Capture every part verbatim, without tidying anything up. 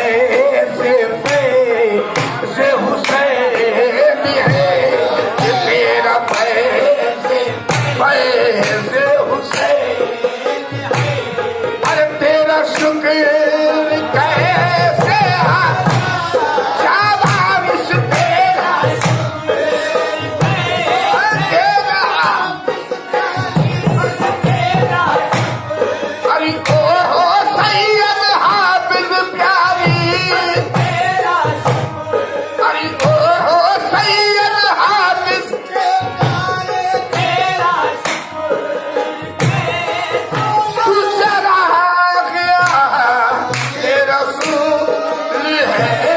पैसे पैसे हुसैन है, तेरा पैसे पैसे हुसैन। अरे तेरा शुक्र कैसे शाबाश तेरा तेरा। अरे ओ हो सैयद हाफिज प्यारी, अरे ओ हो सैयद हाफिज तू चला गया तेरा रसूल है,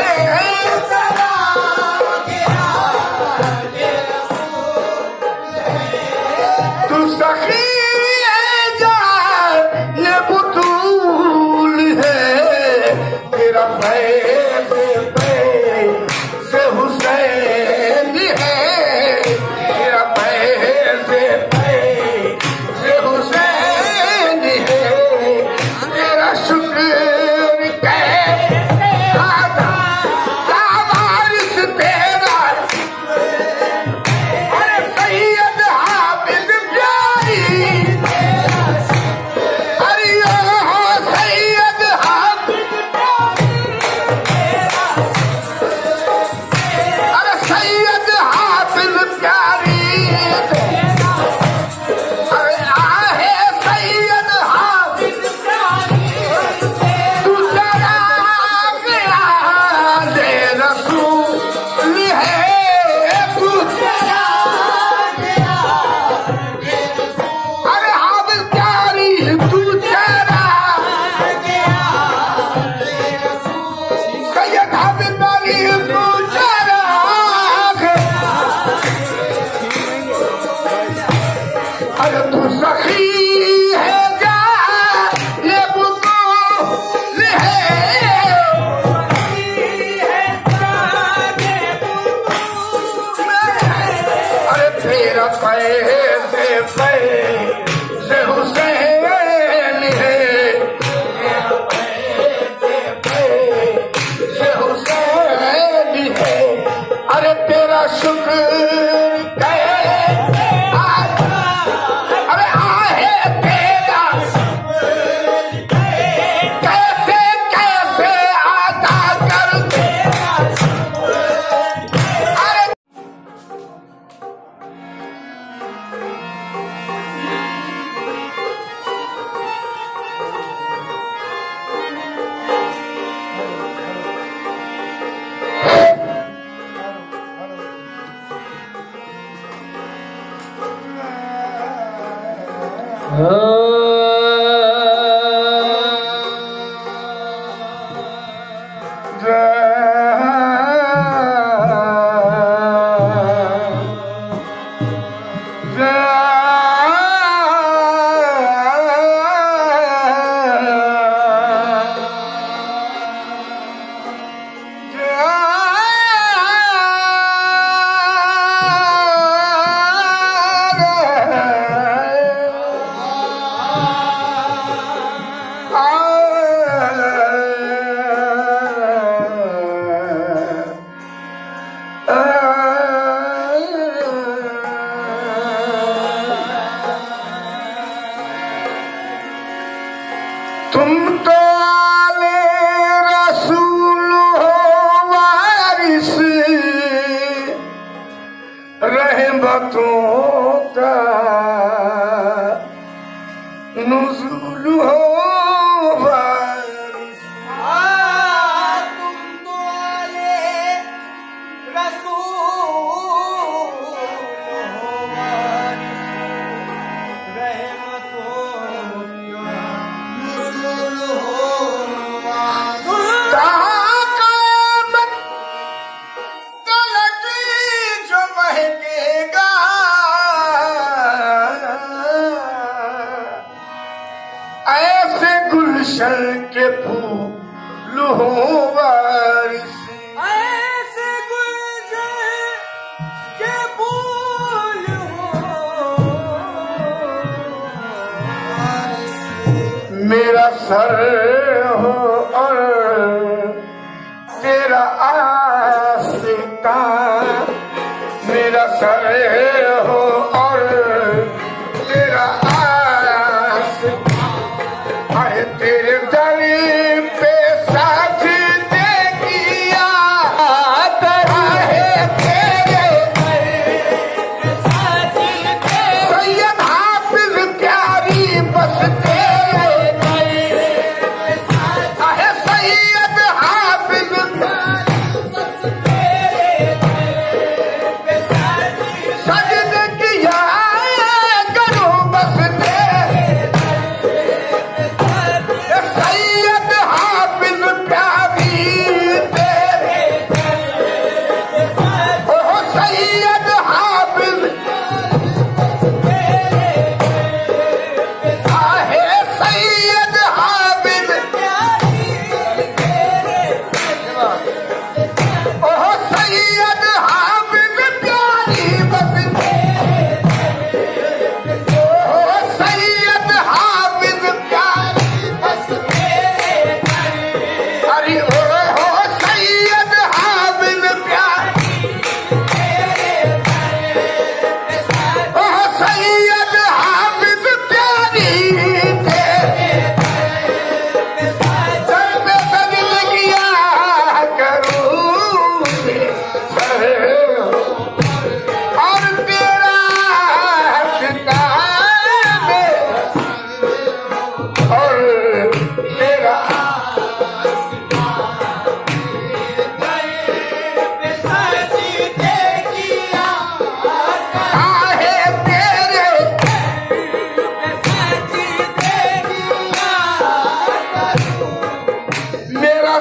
तू सखी ये बुतूल है, तेरा पैसे पैसे हुसैन है, तेरा पैसे पैसे हुसैन है, तेरा शुक्र कैसे अदा वारिस तेरा। अरे सैयद हाफिज प्यारी, अरे ओ सैयद हाफिज अरे सैयद हाफिज प्यारी, अरे आहे सैयद हाफिज तू चला गया दे रसूल है, तू चला गया। अरे हाफिज प्यारी तू चला गया, सैयद हाफिज प्यारी तू चला गया। अरे तू सखी है जा ये बुतूल है, अरे तेरा पैसे पैसे हुसैन है, पैसे हुसैन है। अरे तेरा शुक्र कैसे अदा, अरे आहे तेरा कैसे कैसे अदा कर तेरा। अरे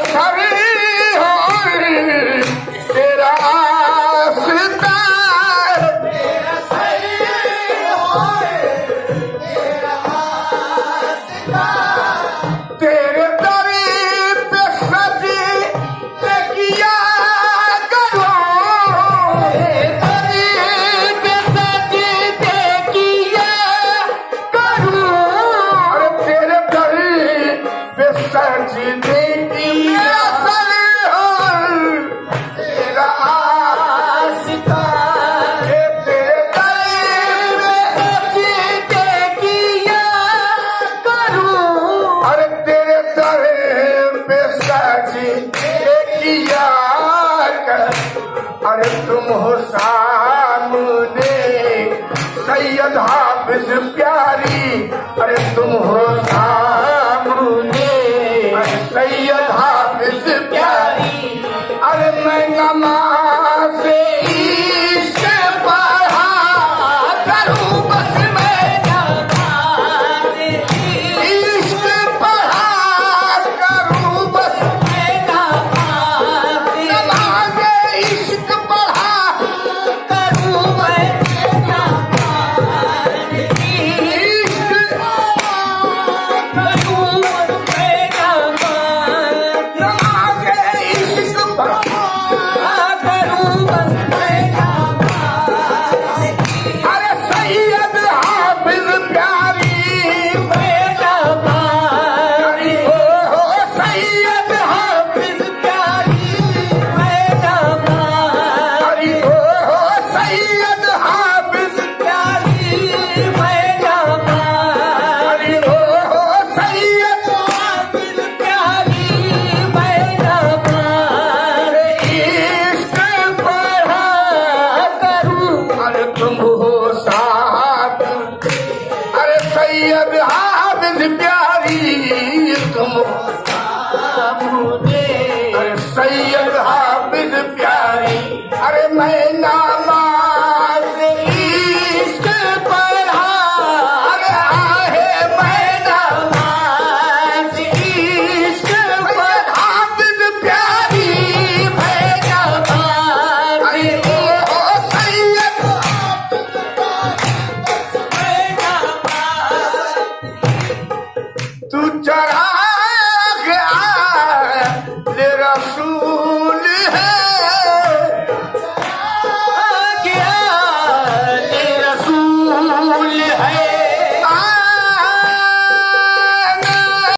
खड़ी हो तेरा सितार तेरा सही होए तेरा सितार तेरे दरी पे सजी ते किया करो तेरी पे सजी ते किया करो अरे तेरे दरी पे सजी ते किया तेरा सितार तेरे दरी पे सजी ते किया करूं अरे तेरे दरे पे साजी किया कर अरे तुम हो सामने सैयद हाफिज प्यारी अरे तुम हो सामने अरे सैयद हाफिज प्यारी अरे मैं नमा